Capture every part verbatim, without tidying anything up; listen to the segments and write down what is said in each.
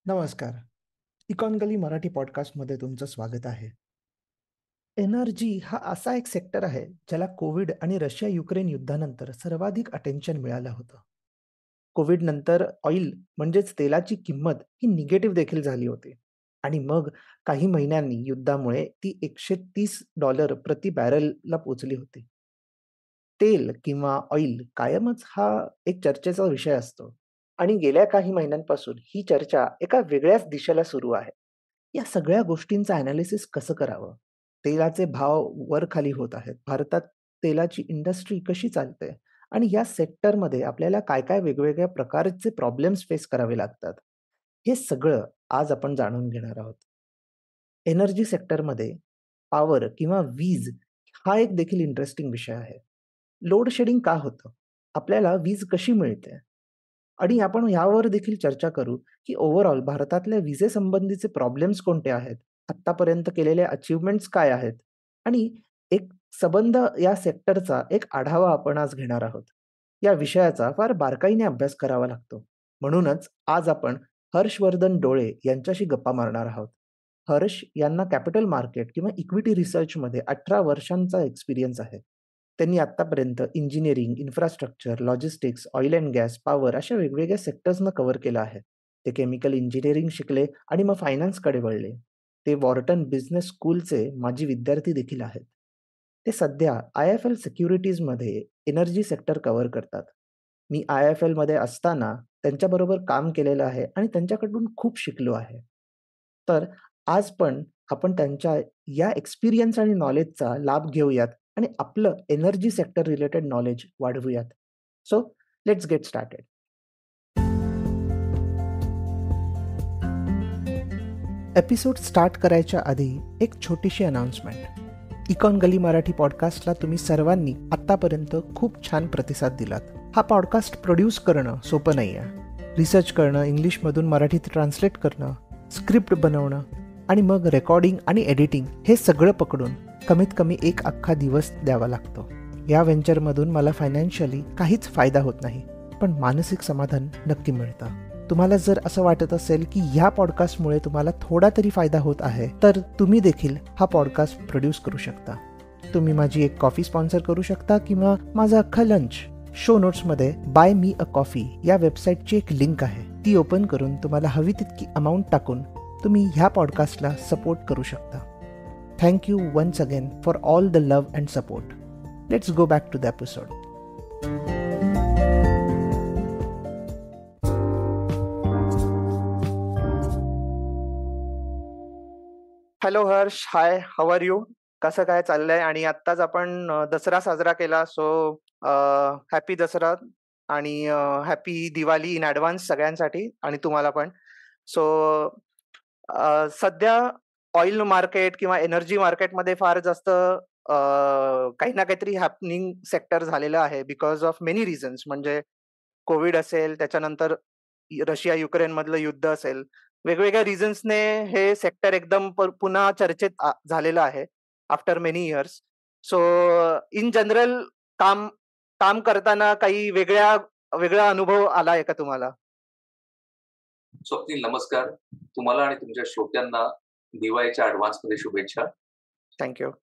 नमस्कार. इकॉनगली मराठी पॉडकास्टमध्ये तुमचं स्वागत आहे. एनर्जी हा असा एक सेक्टर आहे, ज्याला कोविड आणि रशिया-युक्रेन युद्धानंतर सर्वाधिक अटेन्शन मिळालं होतं. कोविडनंतर ऑइल म्हणजेच तेलाची किंमत ही निगेटिव्ह देखील झाली होती आणि मग काही महिन्यांनी युद्धामुळे ती एकशे तीस डॉलर प्रति बॅरलला पोहोचली होती. तेल किंवा ऑइल कायमच हा एक चर्चेचा विषय असतो आणि गेल्या काही महिन्यांपासून ही चर्चा एका वेगळ्याच दिशेला सुरू आहे. या सगळ्या गोष्टींचं एनालिसिस कसं करावं? तेलाचे भाव वर-खाली होत आहेत. भारतात तेलाची इंडस्ट्री कशी चालते? आणि या सेक्टरमध्ये आपल्याला काय-काय वेगवेगळ्या प्रकारचे प्रॉब्लेम्स फेस करावे लागतात? हे सगळं आज आपण जाणून घेणार आहोत. एनर्जी सेक्टरमध्ये पॉवर किंवा वीज हा एक देखील इंटरेस्टिंग विषय आहे. लोड शेडिंग का होतं? आपल्याला वीज कशी मिळते? आणि आपण यावर देखील चर्चा करू, की ओव्हरऑल भारतातल्या विजेसंबंधीचे प्रॉब्लेम्स कोणते आहेत? आत्तापर्यंत केलेले अचीव्हमेंट्स काय आहेत? आणि एक संबंध या सेक्टरचा एक आढावा आपण आज घेणार आहोत. या विषयाचा फार बारकाईने अभ्यास करावा लागतो. म्हणूनच आज आपण हर्षवर्धन डोळे यांच्याशी गप्पा मारणार आहोत. हर्ष यांना कॅपिटल मार्केट किंवा इक्विटी रिसर्चमध्ये अठरा वर्षांचा एक्सपिरियन्स आहे. त्यांनी आत्तापर्यंत engineering, infrastructure, logistics, oil and gas, power अशा वेगवेगळ्या सेक्टर्सना कव्हर केलं आहे. ते केमिकल इंजिनिअरिंग शिकले आणि मग फायनान्सकडे वळले. ते वॉर्टन बिझनेस स्कूलचे माजी विद्यार्थी देखील आहेत. ते सध्या आय-एफ-एल सिक्युरिटीजमध्ये एनर्जी सेक्टर कव्हर करतात. मी आय-एफ-एलमध्ये असताना त्यांच्याबरोबर काम केलेलं आहे आणि त्यांच्याकडून खूप शिकलो आहे. तर आज पण आपण त्यांच्या या एक्सपिरियन्स आणि नॉलेजचा लाभ घेऊयात आणि आपलं एनर्जी सेक्टर रिलेटेड नॉलेज वाढवूयात. So let's get started. Episode start करायच्या आधी एक छोटीशी अनाउन्समेंट. इकॉन गली मराठी पॉडकास्टला तुम्ही सर्वांनी आत्तापर्यंत खूप छान प्रतिसाद दिलात. हा पॉडकास्ट प्रोड्यूस करणं सोपं नाही आहे. रिसर्च करणं, इंग्लिशमधून मराठीत ट्रान्सलेट करणं, स्क्रिप्ट बनवणं आणि मग रेकॉर्डिंग आणि एडिटिंग हे सगळं पकडून कमीत कमी एक अख्खा दिवस द्यावा लागतो. या व्हेंचरमधून मला फायनान्शियली काहीच फायदा होत नाही, पण मानसिक समाधान नक्की मिळतं. तुम्हाला जर असं वाटत असेल की ह्या पॉडकास्टमुळे तुम्हाला थोडा तरी फायदा होत आहे, तर तुम्ही देखील हा पॉडकास्ट प्रोड्यूस करू शकता. तुम्ही माझी एक कॉफी स्पॉन्सर करू शकता किंवा माझा अख्खा लंच. शो नोट्समध्ये बाय मी अ कॉफी या वेबसाईटची एक लिंक आहे. ती ओपन करून तुम्हाला हवी तितकी अमाऊंट टाकून तुम्ही ह्या पॉडकास्टला सपोर्ट करू शकता. Thank you once again for all the love and support. Let's go back to the episode. Hello Harsh, hi, how are you? कसं काय चाललंय? आणि आत्ताच आपण अ, दसरा साजरा केला, सो हॅपी दसरा आणि हॅपी दिवाळी इन ॲडव्हान्स सगळ्यांसाठी आणि तुम्हाला पण. सो सध्या ऑइल मार्केट किंवा एनर्जी मार्केटमध्ये फार जास्त अ, काही ना काहीतरी हॅपनिंग सेक्टर झालेलं आहे बिकॉज ऑफ मेनी रिझन्स. म्हणजे कोविड असेल, त्याच्यानंतर रशिया-युक्रेन मधलं युद्ध असेल. वेगवेगळ्या रिझन्सने हे सेक्टर एकदम प पुन्हा चर्चेत आ झालेलं आहे after many years. So in general काम काम करताना काही वेगळ्या वेगळा अनुभव आलाय का तुम्हाला? स्वप्नील, नमस्कार. तुम्हाला आणि तुमच्या श्रोत्यांना दिवाळीच्या ॲडव्हान्समध्ये शुभेच्छा. Thank you.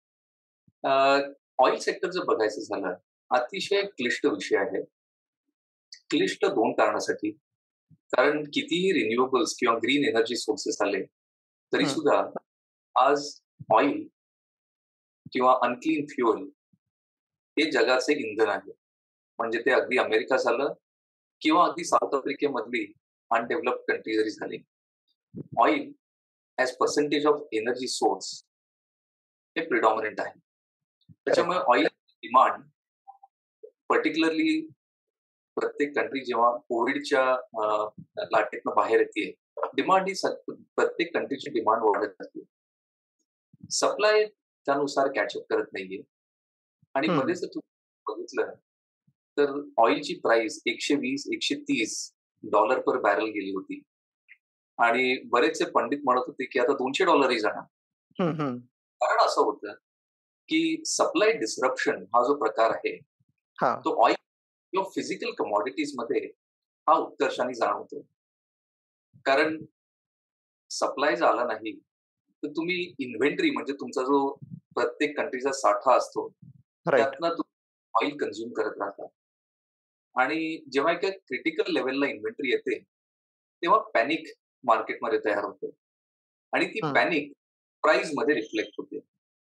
ऑइल सेक्टर जर बघायचं झालं, अतिशय क्लिष्ट विषय आहे. क्लिष्ट दोन कारणासाठी. कारण कितीही रिन्युएबल्स किंवा ग्रीन एनर्जी सोर्सेस आले, तरी हं. सुद्धा आज ऑइल किंवा अनक्लीन फ्युअल हे जगाचे इंधन आहे. म्हणजे ते अगदी अमेरिका झालं किंवा अगदी साऊथ आफ्रिकेमधली अनडेव्हलप्ड कंट्री जरी झाली, oil as percentage of energy source हे प्रिडॉमिनंट आहे. त्याच्यामुळे ऑइल डिमांड पर्टिक्युलरली प्रत्येक कंट्री जेव्हा कोविडच्या लाटेतनं बाहेर येते, डिमांड ही प्रत्येक कंट्रीची डिमांड वाढत असते. सप्लाय त्यानुसार कॅचअप करत नाहीये. आणि हं. मध्ये जर तुम्ही बघितलं तर ऑइलची प्राइस एकशे वीस एकशे तीस डॉलर पर बॅरल गेली होती. आणि बरेचसे पंडित म्हणत होते की आता दोनशे डॉलरही जाणार. हं, हं. कारण असं होतं की सप्लाय डिस्रप्शन हा जो प्रकार आहे, हां. तो ऑइल किंवा फिजिकल कमॉडिटीज मध्ये हा उत्कर्षाने जाणवतो. कारण सप्लाय जर आला नाही, तर तुम्ही इन्व्हेंटरी म्हणजे तुमचा जो प्रत्येक कंट्रीचा साठा असतो, राइट. त्यातनं तुम्ही ऑइल कन्झ्युम करत राहता. आणि जेव्हा एका क्रिटिकल लेव्हलला इन्व्हेंटरी येते, तेव्हा पॅनिक मार्केटमध्ये तयार होते आणि ती हं. पॅनिक प्राइसमध्ये रिफ्लेक्ट होते.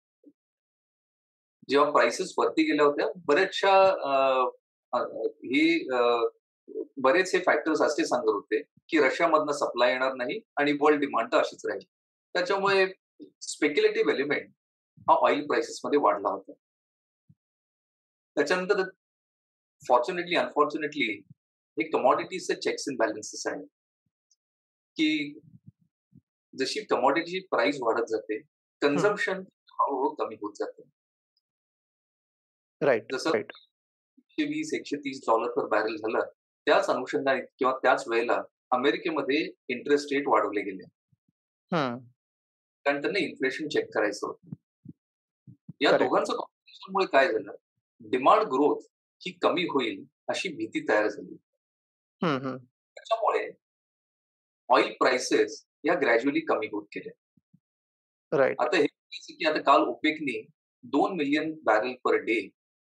जेव्हा प्राइसेस वरती गेल्या होत्या, बऱ्याचशा अ, अ, हे अ, बरेचसे फॅक्टर्स असे सांगत होते, की रशियामधनं सप्लाय येणार नाही आणि वर्ल्ड डिमांड तर अशीच राहील. त्याच्यामुळे स्पेक्युलेटिव्ह एलिमेंट हा ऑइल प्राइसेसमध्ये वाढला होता. त्याच्यानंतर फॉर्च्युनेटली, अनफॉर्च्युनेटली हे कमॉडिटीजचे चेक्स अँड बॅलन्सेस आहेत, की जशी कमॉडिटीची प्राइस वाढत जाते, हं. कन्झम्पशन हळू कमी होत जातं. राइट, जसं राइट. एकशे वीस एकशे तीस डॉलर पर बॅरल झालं, त्याच अनुषंगाने किंवा त्याच वेळेला अमेरिकेमध्ये इंटरेस्ट रेट वाढवले गेले. हं. कारण त्यांना इन्फ्लेशन चेक करायचं होतं. या करेक्ट. दोघांचं कॉम्बिनेशनमुळे काय झालं, डिमांड ग्रोथ ही कमी होईल अशी भीती तयार झाली. हं, हं. त्याच्यामुळे ऑइल प्राइसेस या ग्रॅज्युअली कमी होत गेल्या. राइट. आता हे बघायचं की आता काल ओपेकने दोन मिलियन बॅरल पर डे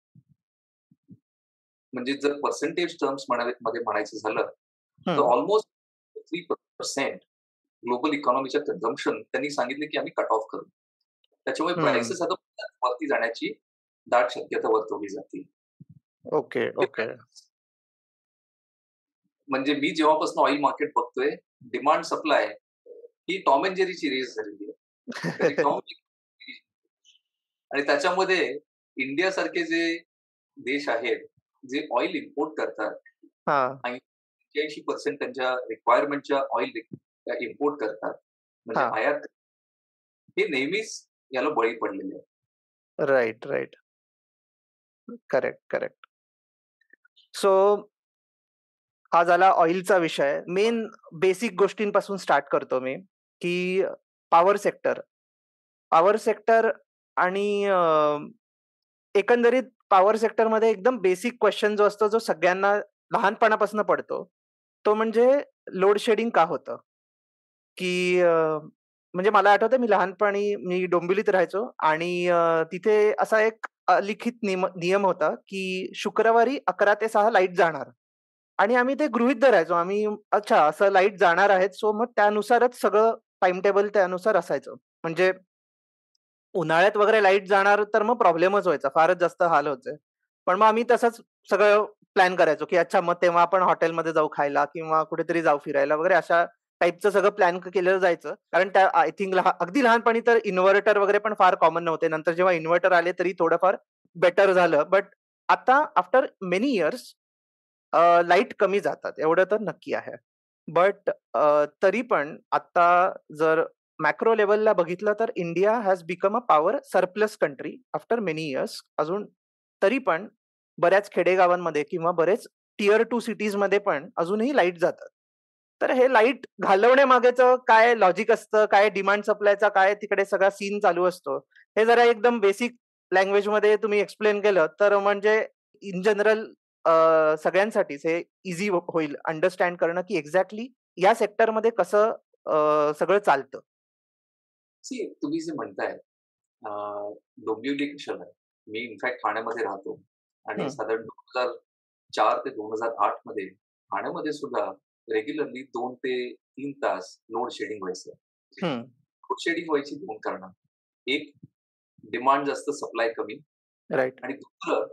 म्हणजे जर पर्सेंटेज टर्म्स मध्ये म्हणायचं झालं, तर हं. ऑलमोस्ट तीन टक्के ग्लोबल इकॉनॉमीच्या कन्झम्पशन त्यांनी सांगितले की आम्ही कट ऑफ करू. त्याच्यामुळे हं. प्राइसेस आता वरती जाण्याची दाट शक्यता वर्तवली जाते. Okay, okay. म्हणजे मी जेव्हापासून ऑइल मार्केट बघतोय, डिमांड सप्लाय ही टॉम अँड जेरीची रेस झालेली आहे. कधी टॉम आणि त्याच्यामध्ये इंडियासारखे जे देश आहेत, जे ऑइल इम्पोर्ट करतात हां, आणि पंच्याऐंशी टक्के त्यांच्या रिक्वायरमेंटच्या ऑइल इम्पोर्ट करतात, म्हणजे हां. आयात करतात. हे नेहमीच याला बळी पडलेले आहे. Right, right. Correct, correct. So हा झाला ऑइलचा विषय. मेन बेसिक गोष्टींपासून स्टार्ट करतो मी, की पॉवर सेक्टर. पॉवर सेक्टर आणि अ, एकंदरीत पॉवर सेक्टरमध्ये एकदम बेसिक क्वेशन जो असतो, जो सगळ्यांना लहानपणापासून पडतो, तो म्हणजे लोड शेडिंग का होतं? की अ, म्हणजे मला आठवतंय मी लहानपणी मी डोंबिवलीत राहायचो आणि अ, तिथे असा एक अलिखित नियम नियम होता, की शुक्रवारी अकरा ते सहा लाईट जाणार आणि आम्ही ते गृहीत धरायचो. आम्ही अच्छा असं लाईट जाणार आहेत, सो मग त्यानुसारच सगळं टाईम टेबल त्यानुसार असायचं. म्हणजे उन्हाळ्यात वगैरे लाईट जाणार तर मग प्रॉब्लेमच व्हायचा. फारच जास्त हाल व्हायचे. पण मग आम्ही तसंच सगळं प्लॅन करायचो, की अच्छा मग तेव्हा आपण हॉटेलमध्ये जाऊ खायला किंवा कुठेतरी जाऊ फिरायला वगैरे अशा टाइपचं सगळं प्लॅन केलं जायचं. कारण त्या आय थिंक अगदी लहानपणी तर इन्व्हर्टर वगैरे पण फार कॉमन नव्हते. नंतर जेव्हा इन्व्हर्टर आले तरी थोडंफार बेटर झालं. बट आता आफ्टर मेनी इयर्स लाईट कमी जातात एवढं तर नक्की आहे. बट तरी पण आता जर मॅक्रो लेव्हलला बघितलं तर India has become a power surplus country after many years. अजून तरी पण बऱ्याच खेडेगावांमध्ये किंवा बरेच टियर टू सिटीजमध्ये पण अजूनही लाईट जातात. तर हे लाईट घालवण्यामागेचं काय लॉजिक असतं, काय डिमांड सप्लायचा काय तिकडे सगळा सीन चालू असतो, हे जरा एकदम बेसिक लँग्वेजमध्ये तुम्ही एक्सप्लेन केलं तर म्हणजे इन जनरल सगळ्यांसाठीच हे ईझी होईल अंडरस्टँड करणं, की एक्झॅक्टली या सेक्टरमध्ये कसं अ, सगळं चालतं. सी तुम्ही जे म्हणताय अ, डोंबिवली कशाला आहे? मी इनफॅक्ट ठाण्यामध्ये राहतो आणि हं, साधारण दोन हजार चार ते दोन हजार आठ मध्ये ठाण्यामध्ये सुद्धा रेग्युलरली दोन ते तीन तास लोड शेडिंग व्हायचं. हं. लोड शेडिंग व्हायची दोन कारणानं. एक डिमांड जास्त, सप्लाय कमी राइट. आणि दुसरं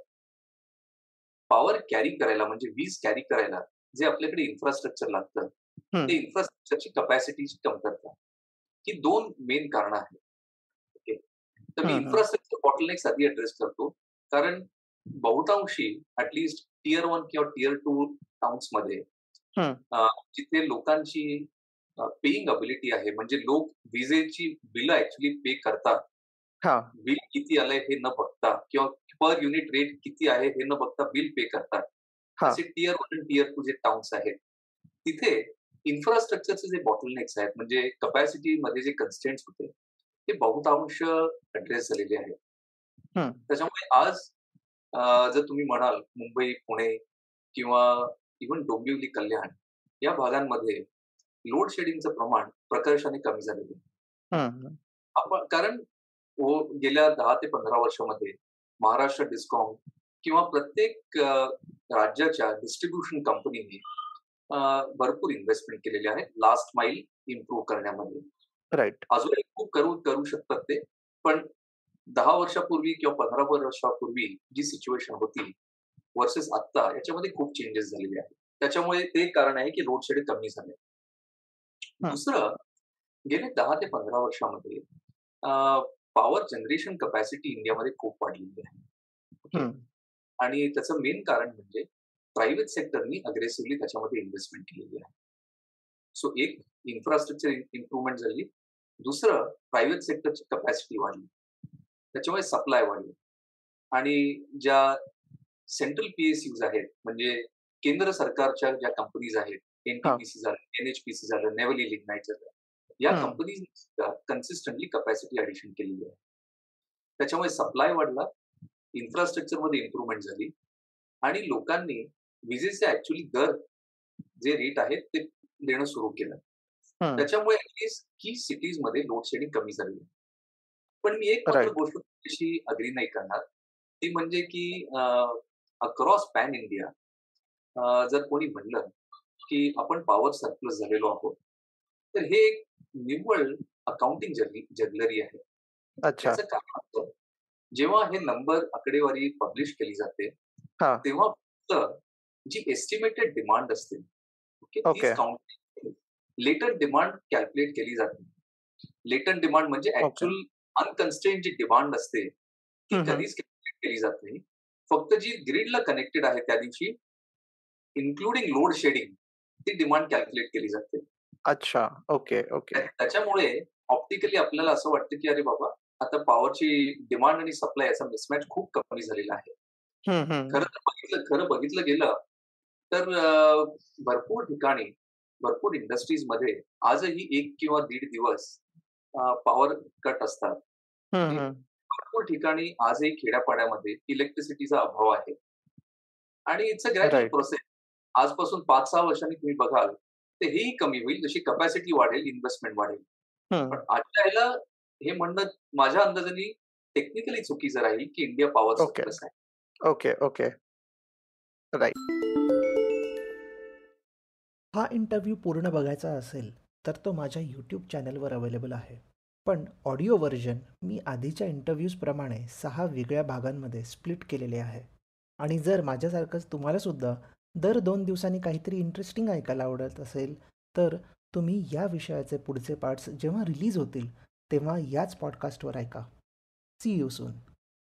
पॉवर कॅरी करायला म्हणजे वीज कॅरी करायला जे आपल्याकडे इन्फ्रास्ट्रक्चर लागतं, हं, ते इन्फ्रास्ट्रक्चरची कपॅसिटीची कमतरता. ही दोन मेन कारणं आहेत. ओके. तर मी हं, हं, इन्फ्रास्ट्रक्चर बॉटलनेक्स आधी ॲड्रेस करतो. कारण बहुतांशी ॲट लीस्ट टियर एक किंवा टियर दोन टाउन्समध्ये हं. अ, जिथे लोकांची पेइंग एबिलिटी आहे, म्हणजे लोक विजेची बिलं ॲक्चुअली पे करतात. हां, बिल किती आलंय हे न बघता किंवा पर युनिट रेट किती आहे हे न बघता बिल पे करतात. हां, असे टियर एक आणि टियर दोन जे टाउन्स आहेत, तिथे इन्फ्रास्ट्रक्चरचे जे बॉटलनेक्स आहेत, म्हणजे कपॅसिटीमध्ये जे कन्स्ट्रेंट्स होते, ते बहुतांश ॲड्रेस झालेले आहेत. हं. त्याच्यामुळे आज अ, जर तुम्ही म्हणाल मुंबई, पुणे किंवा इव्हन डोंबिवली, कल्याण या भागांमध्ये लोड शेडिंगचं प्रमाण प्रकर्षाने कमी झालेलं आहे. हं, हं. आपण कारण हो, गेल्या दहा ते पंधरा वर्षामध्ये महाराष्ट्र डिस्कॉम किंवा प्रत्येक अ, राज्याच्या डिस्ट्रिब्युशन कंपनीने अ, भरपूर इन्व्हेस्टमेंट केलेली आहे लास्ट माईल इम्प्रूव्ह करण्यामध्ये. राइट. अजूनही खूप करू करू शकतात ते. पण दहा वर्षापूर्वी किंवा पंधरा वर्षापूर्वी जी सिच्युएशन होती व्हर्सेस आत्ता याच्यामध्ये खूप चेंजेस झालेले आहेत. त्याच्यामुळे ते एक कारण आहे की लोड शेडिंग कमी झालंय. हं. दुसरं गेले दहा ते पंधरा वर्षामध्ये पॉवर जनरेशन कपॅसिटी इंडियामध्ये खूप वाढलेली आहे. ओके. हं. आणि त्याचं मेन कारण म्हणजे प्रायव्हेट सेक्टरनी अग्रेसिव्हली त्याच्यामध्ये इन्व्हेस्टमेंट केलेली आहे. सो एक इन्फ्रास्ट्रक्चर इम्प्रूव्हमेंट झाली. दुसरं प्रायव्हेट सेक्टरची कपॅसिटी वाढली. त्याच्यामुळे सप्लाय वाढली. आणि ज्या सेंट्रल पीएसयूज आहेत, म्हणजे केंद्र सरकारच्या ज्या कंपनीज आहेत, हां. एनटीपीसी झालं, एनएचपीसी झालं, नेव्हल लिग्नाइट झालं, या हं. कंपनीज कन्सिस्टंटली कपॅसिटी ॲडिशन केलेली आहे. त्याच्यामुळे सप्लाय वाढला, इन्फ्रास्ट्रक्चरमध्ये इम्प्रूव्हमेंट झाली आणि लोकांनी विजेचे ॲक्चुअली दर जे रेट आहेत ते देणं सुरू केलं. हं. त्याच्यामुळे ॲटलीस्ट की सिटीजमध्ये लोड शेडिंग कमी झाली आहे. पण मी एक मात्र राइट. गोष्ट तुमच्याशी अग्री नाही करणार. ती म्हणजे की अक्रॉस पॅन इंडिया जर कोणी म्हणलं की आपण पॉवर सरप्लस झालेलो आहोत, तर हे एक निव्वळ अकाउंटिंग जगलरी आहे. अच्छा. याचं कारण असतं, जेव्हा हे नंबर आकडेवारी पब्लिश केली जाते, हां. तेव्हा फक्त जी एस्टिमेटेड डिमांड असते, ओके, तीच okay. Count later demand calculate केली जाते. लेटर डिमांड म्हणजे ओके. ऍक्च्युअल अनकन्स्ट्रेन जी डिमांड असते ती हं, हं. कधीच कॅल्क्युलेट केली जात नाही. फक्त जी ग्रीडला कनेक्टेड आहे त्या दिवशी इन्क्लुडिंग लोड शेडिंग ती डिमांड कॅल्क्युलेट केली जाते. अच्छा. Okay, okay. त्या- त्याच्यामुळे ऑप्टिकली आपल्याला असं वाटतं की अरे बाबा आता पॉवरची डिमांड आणि सप्लाय याचा मिसमॅच खूप कमी झालेला आहे. हं, हं. खरं तर बघितलं खरं बघितलं गेलं तर अ, भरपूर ठिकाणी भरपूर इंडस्ट्रीजमध्ये आजही एक किंवा दीड दिवस पॉवर कट असतात. हं, म्हणजे हं. भरपूर ठिकाणी आजही खेड्यापाड्यामध्ये इलेक्ट्रिसिटीचा अभाव आहे आणि it's a gradual right. Process. आजपासून पाच सहा वर्षांनी तुम्ही बघाल तर हेही कमी होईल, जशी कपॅसिटी वाढेल, इन्व्हेस्टमेंट वाढेल. हं. पण आजच्या ह्याला हे म्हणणं माझ्या अंदाजाने टेक्निकली चुकीचं राहील की इंडिया पॉवर ओके. सरप्लस आहे. Okay, okay. राइट. हा इंटरव्ह्यू पूर्ण बघायचा असेल तर तो माझ्या यूट्यूब चॅनलवर अवेलेबल आहे. पण ऑडिओ व्हर्जन मी आधीच्या इंटरव्ह्यूजप्रमाणे सहा वेगळ्या भागांमध्ये स्प्लिट केलेले आहे. आणि जर माझ्यासारखंच तुम्हालासुद्धा दर दोन दिवसांनी काहीतरी इंटरेस्टिंग ऐकायला आवडत असेल तर तुम्ही या विषयाचे पुढचे पार्ट्स जेव्हा रिलीज होतील तेव्हा याच पॉडकास्टवर ऐका. See you soon.